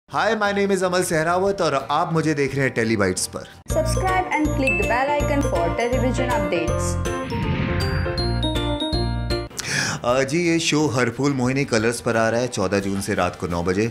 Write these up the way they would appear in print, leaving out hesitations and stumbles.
Hi, my name is Amal Sehrawat और आप मुझे देख रहे हैं टेलीबाइट्स पर। Subscribe and click the bell icon for television updates. जी, ये शो हरफूल मोहिनी कलर्स पर आ रहा है 14 जून से रात को 9 बजे।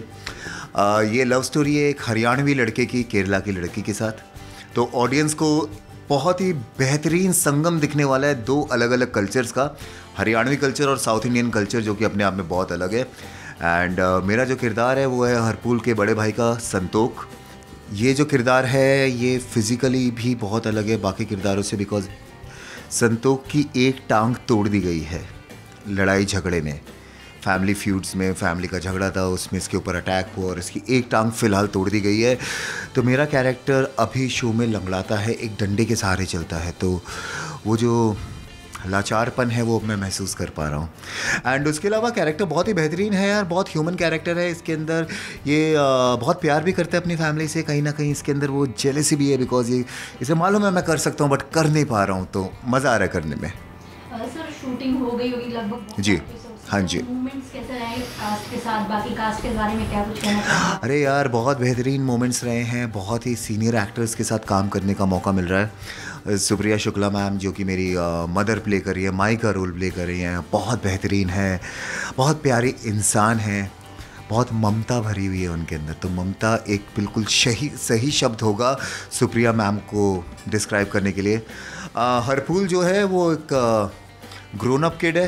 ये लव स्टोरी है एक हरियाणवी लड़के की केरला की लड़की के साथ। तो ऑडियंस को बहुत ही बेहतरीन संगम दिखने वाला है दो अलग अलग कल्चर्स का, हरियाणवी कल्चर और साउथ इंडियन कल्चर, जो कि अपने आप में बहुत अलग है। एंड मेरा जो किरदार है वो है हरफूल के बड़े भाई का संतोख। ये जो किरदार है ये फिज़िकली भी बहुत अलग है बाकी किरदारों से, बिकॉज संतोख की एक टांग तोड़ दी गई है लड़ाई झगड़े में, फैमिली फ्यूड्स में। फैमिली का झगड़ा था, उसमें इसके ऊपर अटैक हुआ और इसकी एक टांग फ़िलहाल तोड़ दी गई है। तो मेरा कैरेक्टर अभी शो में लंगड़ाता है, एक डंडे के सहारे चलता है। तो वो जो लाचारपन है वो मैं महसूस कर पा रहा हूँ। एंड उसके अलावा कैरेक्टर बहुत ही बेहतरीन है यार, बहुत ह्यूमन कैरेक्टर है इसके अंदर। ये बहुत प्यार भी करता है अपनी फैमिली से, कहीं ना कहीं इसके अंदर वो जेलसी भी है, बिकॉज ये इसे मालूम है मैं कर सकता हूँ बट कर नहीं पा रहा हूँ। तो मज़ा आ रहा है करने में। सर शूटिंग हो गई होगी लगभग? जी हाँ जी। मोमेंट्स कैसे रहे कास्ट के साथ, बाकी कास्ट के बारे में क्या कुछ कहना चाहेंगे? अरे यार, बहुत बेहतरीन मोमेंट्स रहे हैं, बहुत ही सीनियर एक्टर्स के साथ काम करने का मौका मिल रहा है। सुप्रिया शुक्ला मैम जो कि मेरी मदर प्ले कर रही है, माई का रोल प्ले कर रही हैं, बहुत बेहतरीन है, बहुत प्यारी इंसान है, बहुत ममता भरी हुई है उनके अंदर। तो ममता एक बिल्कुल सही शब्द होगा सुप्रिया मैम को डिस्क्राइब करने के लिए। हरफूल जो है वो एक ग्रोन अप किड है,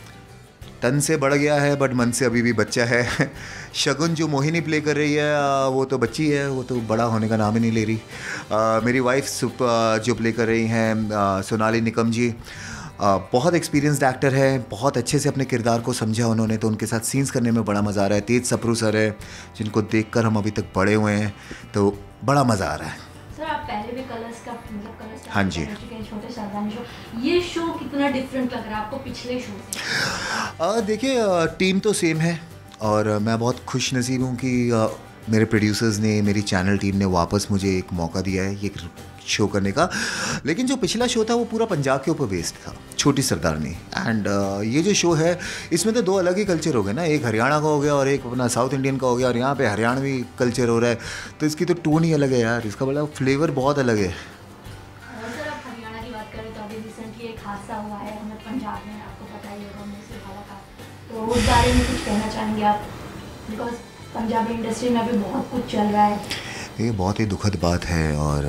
तन से बढ़ गया है बट मन से अभी भी बच्चा है। शगुन जो मोहिनी प्ले कर रही है वो तो बच्ची है, वो तो बड़ा होने का नाम ही नहीं ले रही। मेरी वाइफ जो प्ले कर रही हैं सोनाली निकम जी, बहुत एक्सपीरियंस्ड एक्टर है, बहुत अच्छे से अपने किरदार को समझा उन्होंने। तो उनके साथ सीन्स करने में बड़ा मज़ा आ रहा है। तेज सप्रू सर है जिनको देखकर हम अभी तक बड़े हुए हैं, तो बड़ा मज़ा आ रहा है। सर आप पहले भी कलर्स का कलर्स हाँ जी। छोटे सरदानी शो, ये शो कितना डिफरेंट लग रहा है आपको पिछले शो से? देखिए, टीम तो सेम है और मैं बहुत खुश नसीब हूँ कि मेरे प्रोड्यूसर्स ने, मेरी चैनल टीम ने वापस मुझे एक मौका दिया है ये शो करने का। लेकिन जो पिछला शो था वो पूरा पंजाब के ऊपर बेस्ड था, छोटी सरदारनी। एंड ये जो शो है इसमें तो दो अलग ही कल्चर हो गए ना, एक हरियाणा का हो गया और एक अपना साउथ इंडियन का हो गया, और यहाँ पे हरियाणवी कल्चर हो रहा है। तो इसकी तो टोन ही अलग है यार, इसका बड़ा फ्लेवर बहुत अलग है। सर आप हरियाणा की बात करें तो अभी रिसेंटली एक हादसा हुआ है हमें पंजाब में, आपको पता ही होगा, मूसेवाला का। तो उस बारे में कुछ कहना चाहेंगे आप? बिकॉज पंजाबी इंडस्ट्री में अभी बहुत कुछ चल रहा है। ये बहुत ही दुखद बात है और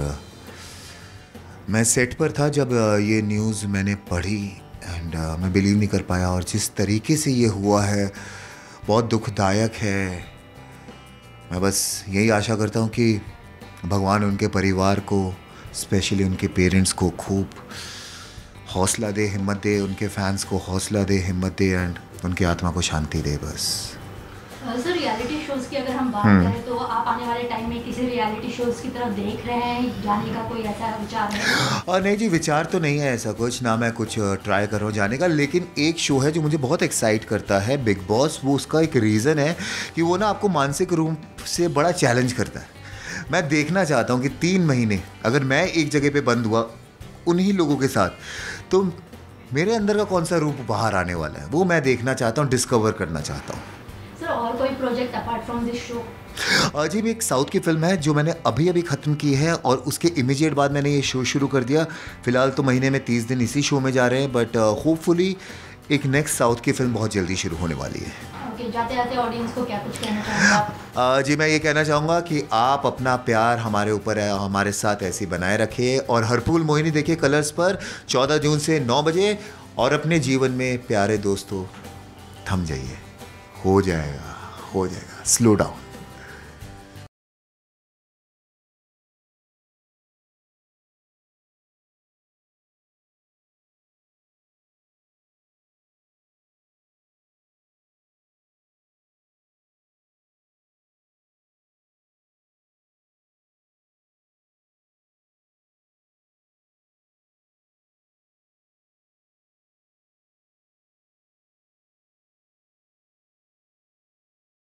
मैं सेट पर था जब ये न्यूज़ मैंने पढ़ी एंड मैं बिलीव नहीं कर पाया। और जिस तरीके से ये हुआ है बहुत दुखदायक है। मैं बस यही आशा करता हूँ कि भगवान उनके परिवार को, स्पेशली उनके पेरेंट्स को खूब हौसला दे, हिम्मत दे, उनके फैंस को हौसला दे, हिम्मत दे एंड उनकी आत्मा को शांति दे बस। सर रियलिटी शोज़ की अगर हम बात करें तो आप आने वाले टाइम में किसी रियलिटी शोज़ की तरफ देख रहे हैं, जाने का कोई ऐसा विचार है? और नहीं जी, विचार तो नहीं है ऐसा कुछ, ना मैं कुछ ट्राई कर रहा हूँ जाने का। लेकिन एक शो है जो मुझे बहुत एक्साइट करता है, बिग बॉस। वो उसका एक रीज़न है कि वो ना आपको मानसिक रूप से बड़ा चैलेंज करता है। मैं देखना चाहता हूँ कि 3 महीने अगर मैं एक जगह पे बंद हुआ उन्हीं लोगों के साथ, तो मेरे अंदर का कौन सा रूप बाहर आने वाला है, वो मैं देखना चाहता हूँ, डिस्कवर करना चाहता हूँ। सर और कोई project apart from this show? जी, एक साउथ की फिल्म है जो मैंने अभी ख़त्म की है और उसके इमीडिएट बाद मैंने ये शो शुरू कर दिया। फ़िलहाल तो महीने में 30 दिन इसी शो में जा रहे हैं, बट होपफुली एक नेक्स्ट साउथ की फिल्म बहुत जल्दी शुरू होने वाली है। ओके, जाते जाते ऑडियंस को क्या कुछ कहना चाहेंगे आप? जी, मैं ये कहना चाहूँगा कि आप अपना प्यार हमारे ऊपर है, हमारे साथ ऐसे बनाए रखिए और हरफूल मोहिनी देखिए कलर्स पर 14 जून से 9 बजे। और अपने जीवन में प्यारे दोस्तों थम जाइए, हो जाएगा, स्लो डाउन।